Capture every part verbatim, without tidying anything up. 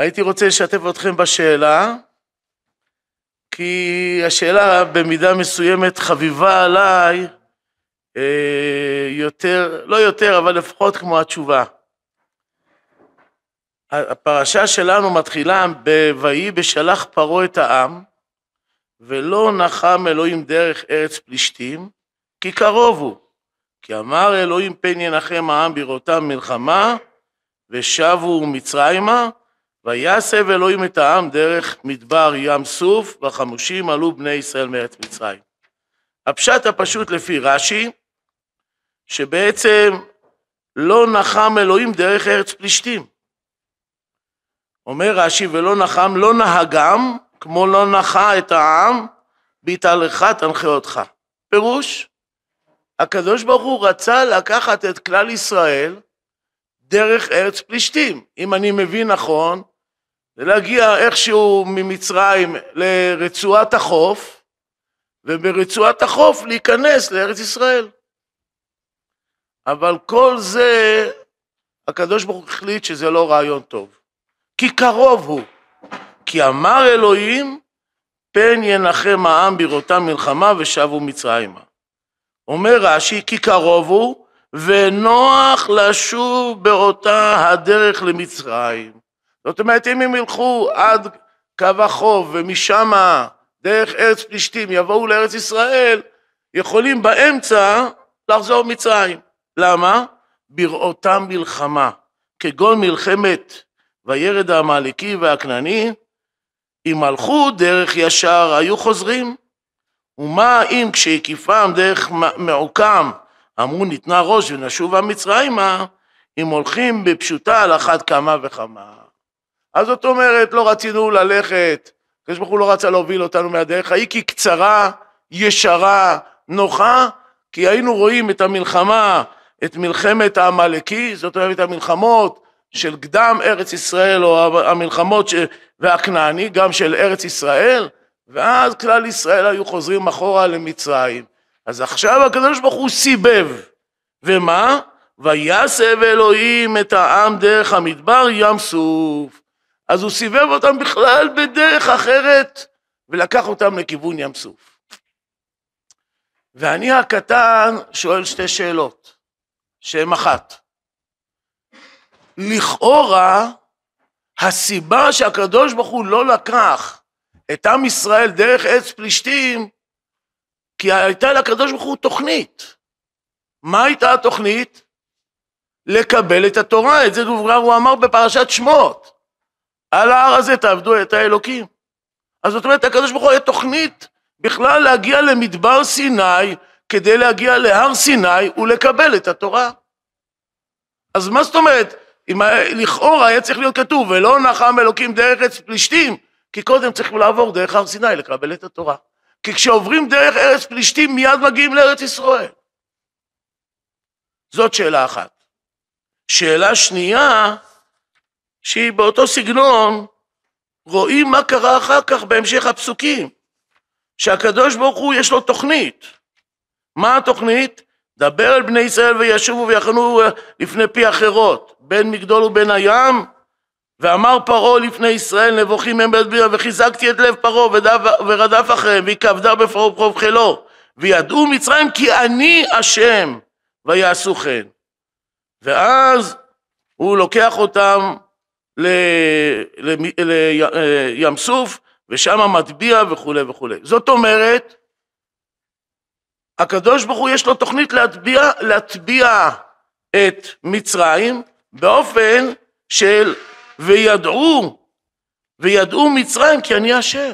הייתי רוצה לשתף אתכם בשאלה, כי השאלה במידה מסוימת חביבה עליי, אה, יותר, לא יותר, אבל לפחות כמו התשובה. הפרשה שלנו מתחילה ב"ויהי בשלח פרעה את העם, ולא נחם אלוהים דרך ארץ פלישתים, כי קרוב הוא. כי אמר אלוהים פן ינחם העם בראותם מלחמה, ושבו מצרימה, ויסב אלוהים את העם דרך מדבר ים סוף, והחמושים עלו בני ישראל מארץ מצרים. הפשט הפשוט לפי רש"י, שבעצם לא נחם אלוהים דרך ארץ פלישתים. אומר רש"י, ולא נחם, לא נהגם, כמו לא נחה את העם, בהתהלך תנחה אותך. פירוש, הקדוש ברוך הוא רצה לקחת את כלל ישראל דרך ארץ פלישתים. אם אני מבין נכון, זה להגיע איכשהו ממצרים לרצועת החוף, וברצועת החוף להיכנס לארץ ישראל. אבל כל זה, הקדוש ברוך הוא החליט שזה לא רעיון טוב. כי קרוב הוא. כי אמר אלוהים, פן ינחם העם בראותם מלחמה ושבו מצרימה. אומר רש"י, כי קרוב הוא, ונוח לשוב באותה הדרך למצרים. זאת אומרת, אם הם ילכו עד קו החוף, ומשם דרך ארץ פלישתים יבואו לארץ ישראל, יכולים באמצע לחזור מצרים. למה? בראותם מלחמה, כגון מלחמת וירד העמלקי והכנעני, אם הלכו דרך ישר היו חוזרים. ומה אם כשהקיפם דרך מעוקם אמרו ניתנה ראש ונשובה מצרימה, אם הולכים בפשוטה על אחת כמה וכמה. אז זאת אומרת, לא רצינו ללכת, הקדוש ברוך הוא לא רצה להוביל אותנו מהדרך, היא כי קצרה, ישרה, נוחה, כי היינו רואים את המלחמה, את מלחמת העמלקי, זאת אומרת את המלחמות של קדם ארץ ישראל, או המלחמות ש... והכנעני, גם של ארץ ישראל, ואז כלל ישראל היו חוזרים אחורה למצרים. אז עכשיו הקדוש ברוך הוא סיבב, ומה? ויסב אלוהים את העם דרך המדבר ים סוף. אז הוא סיבב אותם בכלל בדרך אחרת, ולקח אותם לכיוון ים סוף. ואני הקטן שואל שתי שאלות, שהן אחת. לכאורה, הסיבה שהקדוש ברוך הוא לא לקח את עם ישראל דרך ארץ פלישתים, כי הייתה לקדוש ברוך הוא תוכנית. מה הייתה התוכנית? לקבל את התורה. את זה כבר הוא אמר בפרשת שמות. על ההר הזה תעבדו את האלוקים. אז זאת אומרת, הקדוש ברוך הוא היה תוכנית בכלל להגיע למדבר סיני, כדי להגיע להר סיני ולקבל את התורה. אז מה זאת אומרת? אם לכאורה היה צריך להיות כתוב, ולא נחם אלוקים דרך ארץ פלישתים, כי קודם צריכים לעבור דרך הר סיני לקבל את התורה. כי כשעוברים דרך ארץ פלישתים, מיד מגיעים לארץ ישראל. זאת שאלה אחת. שאלה שנייה, שהיא באותו סגנון, רואים מה קרה אחר כך בהמשך הפסוקים, שהקדוש ברוך הוא יש לו תוכנית. מה התוכנית? דבר על בני ישראל וישובו ויחנו לפני פי אחרות, בין מגדול ובין הים, ואמר פרעה לפני ישראל נבוכים הם בהדביר, וחיזקתי את לב פרעה ורדף אחריהם, ויקבדה בפרעה ובחוב חילו, וידעו מצרים כי אני השם, ויעשו כן. ואז הוא לוקח אותם לים סוף, ושם מטביע וכו' וכו'. זאת אומרת, הקדוש ברוך הוא יש לו תוכנית להטביע, להטביע את מצרים, באופן של וידעו, וידעו מצרים כי אני השם.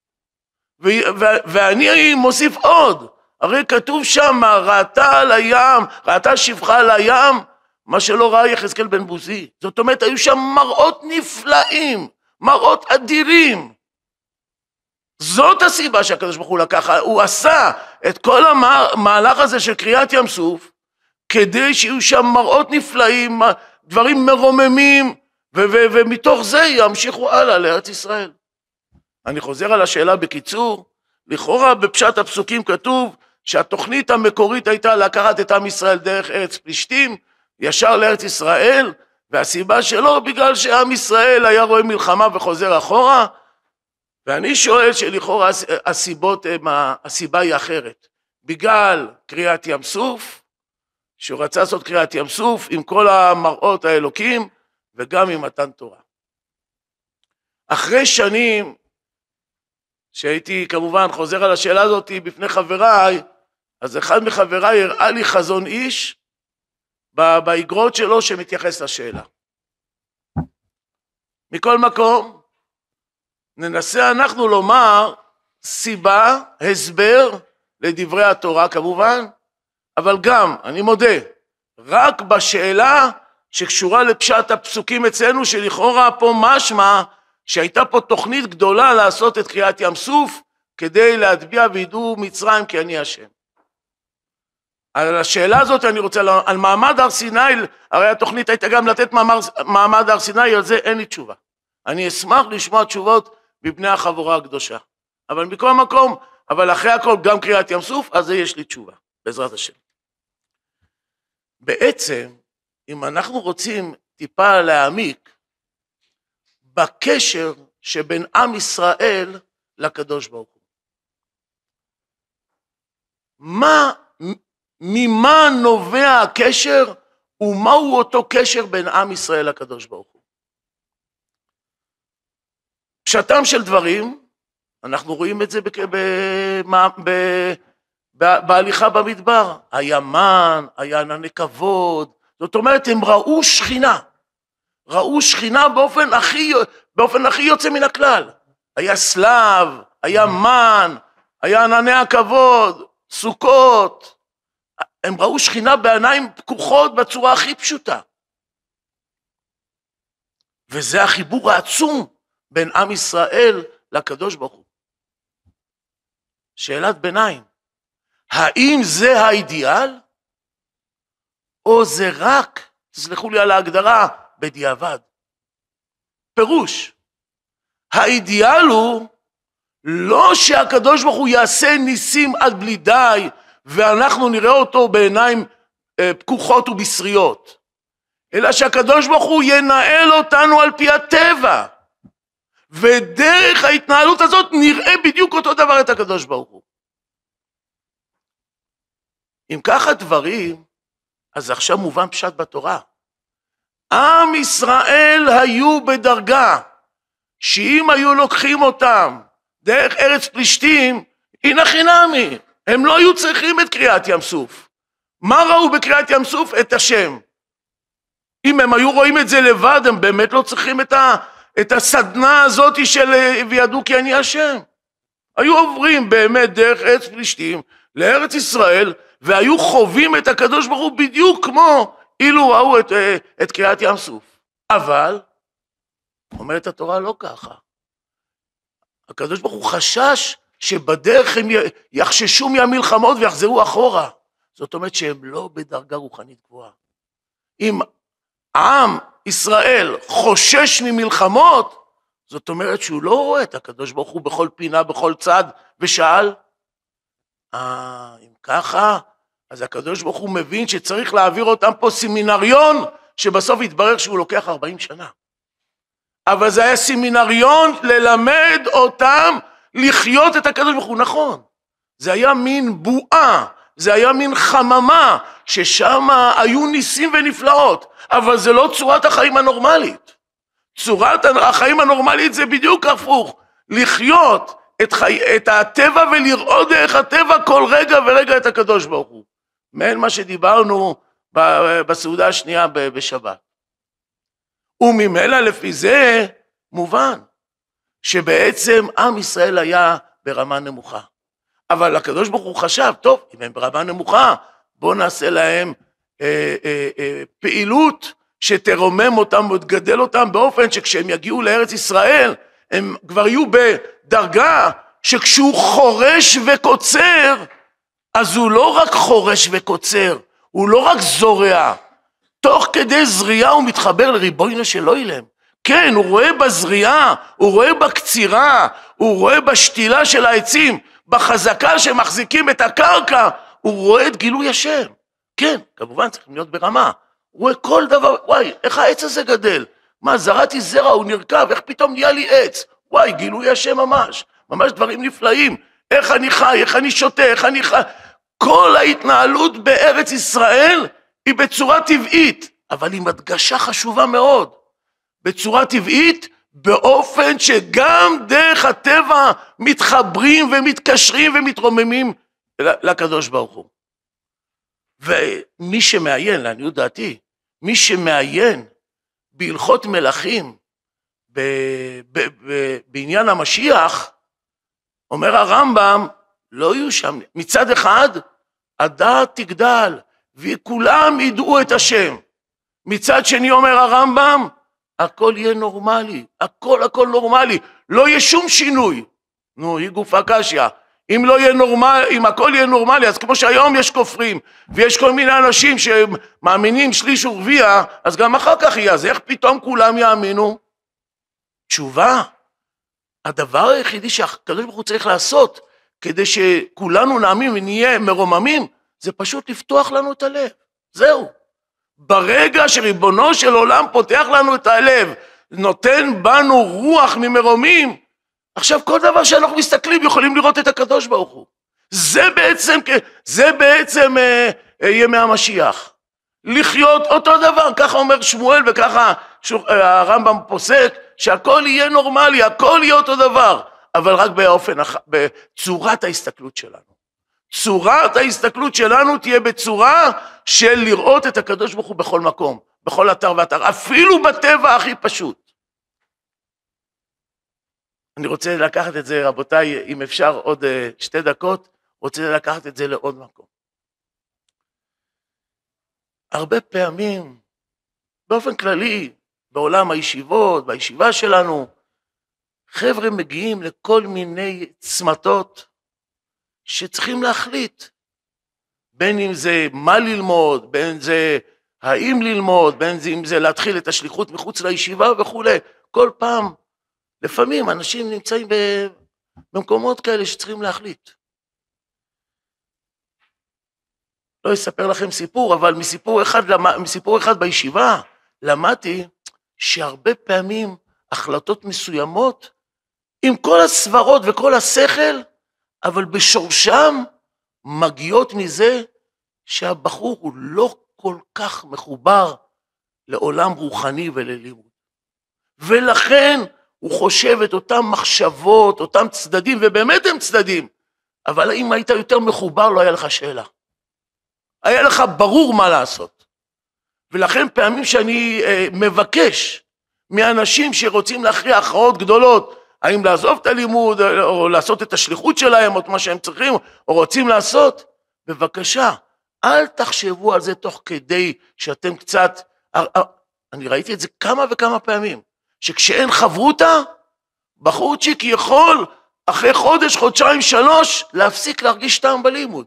ואני מוסיף עוד, הרי כתוב שם, ראתה על הים, ראתה שפחה על הים, מה שלא ראה יחזקאל בן בוזי. זאת אומרת, היו שם מראות נפלאים, מראות אדירים. זאת הסיבה שהקדוש ברוך הוא לקח, הוא עשה את כל המהלך הזה של קריאת ים סוף, כדי שיהיו שם מראות נפלאים, דברים מרוממים, ו- ו- ומתוך זה ימשיכו הלאה לארץ ישראל. אני חוזר על השאלה בקיצור, לכאורה בפשט הפסוקים כתוב, שהתוכנית המקורית הייתה לקחת את עם ישראל דרך ארץ פלישתים, ישר לארץ ישראל, והסיבה שלו בגלל שעם ישראל היה רואה מלחמה וחוזר אחורה, ואני שואל שלכאורה הסיבות, הסיבה היא אחרת, בגלל קריאת ים סוף, שהוא רצה לעשות קריאת ים סוף עם כל המראות האלוקים, וגם עם מתן תורה. אחרי שנים, שהייתי כמובן חוזר על השאלה הזאת בפני חבריי, אז אחד מחבריי הראה לי חזון איש, באגרות שלו שמתייחס לשאלה. מכל מקום, ננסה אנחנו לומר סיבה, הסבר לדברי התורה כמובן, אבל גם, אני מודה, רק בשאלה שקשורה לפשט הפסוקים אצלנו, שלכאורה פה משמע שהייתה פה תוכנית גדולה לעשות את קריאת ים סוף, כדי להטביע וידעו מצרים כי אני השם. על השאלה הזאת אני רוצה, על מעמד הר סיני, הרי התוכנית הייתה גם לתת מאמר, מעמד הר סיני, על זה אין לי תשובה. אני אשמח לשמוע תשובות בבני החבורה הקדושה. אבל מכל מקום, אבל אחרי הכל גם קריאת ים סוף, אז זה יש לי תשובה, בעזרת השם. בעצם, אם אנחנו רוצים טיפה להעמיק, בקשר שבין עם ישראל לקדוש ברוך הוא. מה, ממה נובע הקשר, ומהו אותו קשר בין עם ישראל לקדוש ברוך הוא? פשטם של דברים, אנחנו רואים את זה ב, ב, ב, ב, ב, בהליכה במדבר, היה מן, היה ענני כבוד, זאת אומרת הם ראו שכינה, ראו שכינה באופן הכי, באופן הכי יוצא מן הכלל, היה סלב, היה מן, היה ענני הכבוד, סוכות, הם ראו שכינה בעיניים פקוחות בצורה הכי פשוטה, וזה החיבור העצום בין עם ישראל לקדוש ברוך הוא. שאלת ביניים, האם זה האידיאל, או זה רק, תסלחו לי על ההגדרה, בדיעבד? פירוש, האידיאל הוא לא שהקדוש ברוך הוא יעשה ניסים עד בלי די, ואנחנו נראה אותו בעיניים פקוחות ובשריות, אלא שהקדוש ברוך הוא ינהל אותנו על פי הטבע, ודרך ההתנהלות הזאת נראה בדיוק אותו דבר את הקדוש ברוך הוא. אם ככה דברים, אז עכשיו מובן פשט בתורה. עם ישראל היו בדרגה, שאם היו לוקחים אותם דרך ארץ פלישתים, הנה חינמי, הם לא היו צריכים את קריאת ים סוף. מה ראו בקריאת ים סוף? את השם. אם הם היו רואים את זה לבד, הם באמת לא צריכים את ה... את הסדנה הזאת של וידעו כי אני השם. היו עוברים באמת דרך ארץ פלישתים לארץ ישראל, והיו חווים את הקדוש ברוך הוא בדיוק כמו אילו ראו את, את קריאת ים סוף. אבל, אומרת התורה לא ככה. הקדוש ברוך הוא חשש שבדרך הם יחששו מהמלחמות ויחזרו אחורה. זאת אומרת שהם לא בדרגה רוחנית גבוהה. אם עם ישראל חושש ממלחמות, זאת אומרת שהוא לא רואה את הקדוש ברוך הוא בכל פינה, בכל צד, ושאל, אה, אם ככה, אז הקדוש ברוך הוא מבין שצריך להעביר אותם פה סמינריון, שבסוף יתברר שהוא לוקח ארבעים שנה. אבל זה היה סמינריון ללמד אותם לחיות את הקדוש ברוך הוא, נכון. זה היה מין בועה, זה היה מין חממה, ששם היו ניסים ונפלאות, אבל זה לא צורת החיים הנורמלית. צורת החיים הנורמלית זה בדיוק הפוך, לחיות את, חי... את הטבע ולראות דרך הטבע כל רגע ורגע את הקדוש ברוך הוא. מעין מה שדיברנו בסעודה השנייה בשבת. וממילא לפי זה מובן, שבעצם עם ישראל היה ברמה נמוכה. אבל הקדוש ברוך הוא חשב, טוב, אם הם ברמה נמוכה, בוא נעשה להם אה, אה, אה, פעילות שתרומם אותם ותגדל אותם באופן שכשהם יגיעו לארץ ישראל, הם כבר יהיו בדרגה שכשהוא חורש וקוצר, אז הוא לא רק חורש וקוצר, הוא לא רק זורע, תוך כדי זריעה הוא מתחבר לריבונו של עולם. כן, הוא רואה בזריעה, הוא רואה בקצירה, הוא רואה בשתילה של העצים, בחזקה שמחזיקים את הקרקע, הוא רואה את גילוי השם. כן, כמובן צריכים להיות ברמה, הוא רואה כל דבר, וואי, איך העץ הזה גדל? מה, זרעתי זרע, הוא נרכב, איך פתאום נהיה לי עץ? וואי, גילוי השם ממש, ממש דברים נפלאים. איך אני חי, איך אני שותה, איך אני חי. כל ההתנהלות בארץ ישראל היא בצורה טבעית, אבל עם הדגשה חשובה מאוד. בצורה טבעית, באופן שגם דרך הטבע מתחברים ומתקשרים ומתרוממים לקדוש ברוך הוא. ומי שמעיין, לעניות דעתי, מי שמעיין בהלכות מלכים, ב- ב- ב- בעניין המשיח, אומר הרמב"ם, לא יהיו שם. מצד אחד, הדעת תגדל, וכולם ידעו את השם. מצד שני אומר הרמב"ם, הכל יהיה נורמלי, הכל הכל נורמלי, לא יהיה שום שינוי. נו, היא גופה קשיא. אם לא יהיה נורמל, אם הכל יהיה נורמלי, אז כמו שהיום יש כופרים, ויש כל מיני אנשים שמאמינים שליש ורביע, אז גם אחר כך יהיה, אז איך פתאום כולם יאמינו? תשובה, הדבר היחידי שהקדוש ברוך הוא צריך לעשות, כדי שכולנו נאמין ונהיה מרוממים, זה פשוט לפתוח לנו את הלב. זהו. ברגע שריבונו של עולם פותח לנו את הלב, נותן בנו רוח ממרומים, עכשיו כל דבר שאנחנו מסתכלים יכולים לראות את הקדוש ברוך הוא. זה בעצם, זה בעצם אה, אה, ימי המשיח. לחיות אותו דבר, ככה אומר שמואל וככה הרמב"ם פוסק, שהכל יהיה נורמלי, הכל יהיה אותו דבר, אבל רק באופן, בצורת ההסתכלות שלנו. צורת ההסתכלות שלנו תהיה בצורה של לראות את הקדוש ברוך הוא בכל מקום, בכל אתר ואתר, אפילו בטבע הכי פשוט. אני רוצה לקחת את זה, רבותיי, אם אפשר עוד שתי דקות, רוצה לקחת את זה לעוד מקום. הרבה פעמים, באופן כללי, בעולם הישיבות, בישיבה שלנו, חבר'ה מגיעים לכל מיני צמתות שצריכים להחליט, בין אם זה מה ללמוד, בין זה האם ללמוד, בין אם זה להתחיל את השליחות מחוץ לישיבה וכו'. כל פעם, לפעמים אנשים נמצאים במקומות כאלה שצריכים להחליט. לא אספר לכם סיפור, אבל מסיפור אחד, מסיפור אחד בישיבה, למדתי שהרבה פעמים החלטות מסוימות, עם כל הסברות וכל השכל, אבל בשורשם מגיעות מזה שהבחור הוא לא כל כך מחובר לעולם רוחני וללימוד. ולכן הוא חושב את אותם מחשבות, אותם צדדים, ובאמת הם צדדים, אבל אם היית יותר מחובר לא היה לך שאלה. היה לך ברור מה לעשות. ולכן פעמים שאני אה, מבקש מאנשים שרוצים להכריע הכרעות גדולות, האם לעזוב את הלימוד, או לעשות את השליחות שלהם, או את מה שהם צריכים, או רוצים לעשות, בבקשה, אל תחשבו על זה תוך כדי שאתם קצת, אני ראיתי את זה כמה וכמה פעמים, שכשאין חברותה, בחורצ'יק יכול, אחרי חודש, חודשיים, שלוש, להפסיק להרגיש טעם בלימוד.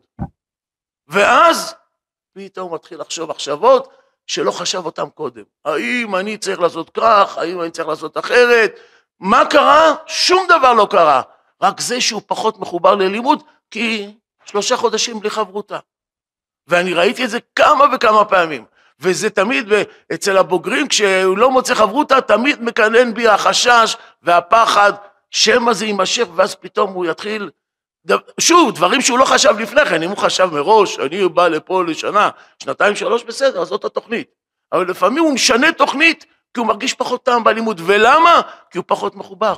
ואז, פתאום הוא מתחיל לחשוב מחשבות, שלא חשב אותם קודם. האם אני צריך לעשות כך, האם אני צריך לעשות אחרת, מה קרה? שום דבר לא קרה. רק זה שהוא פחות מחובר ללימוד, כי שלושה חודשים בלי חברותה. ואני ראיתי את זה כמה וכמה פעמים. וזה תמיד אצל הבוגרים, כשהוא לא מוצא חברותה, תמיד מקנן בי החשש והפחד, שמה זה יימשך, ואז פתאום הוא יתחיל, שוב, דברים שהוא לא חשב לפני כן, אם הוא חשב מראש, אני בא לפה לשנה, שנתיים, שלוש, בסדר, אז זאת התוכנית. אבל לפעמים הוא משנה תוכנית, כי הוא מרגיש פחות טעם בלימוד. ולמה? כי הוא פחות מחובר.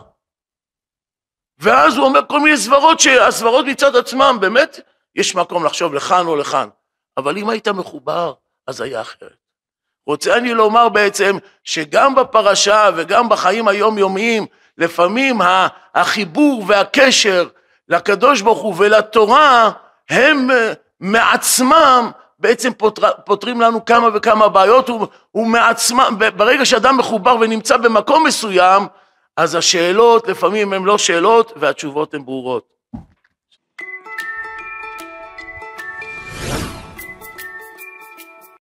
ואז הוא אומר כל מיני סברות, שהסברות מצד עצמם, באמת, יש מקום לחשוב לכאן או לכאן. אבל אם היית מחובר, אז היה אחרת. רוצה אני לומר בעצם, שגם בפרשה וגם בחיים היומיומיים, לפעמים החיבור והקשר לקדוש ברוך הוא ולתורה, הם מעצמם, בעצם פותר, פותרים לנו כמה וכמה בעיות, ומעצמם, ברגע שאדם מחובר ונמצא במקום מסוים, אז השאלות לפעמים הן לא שאלות, והתשובות הן ברורות.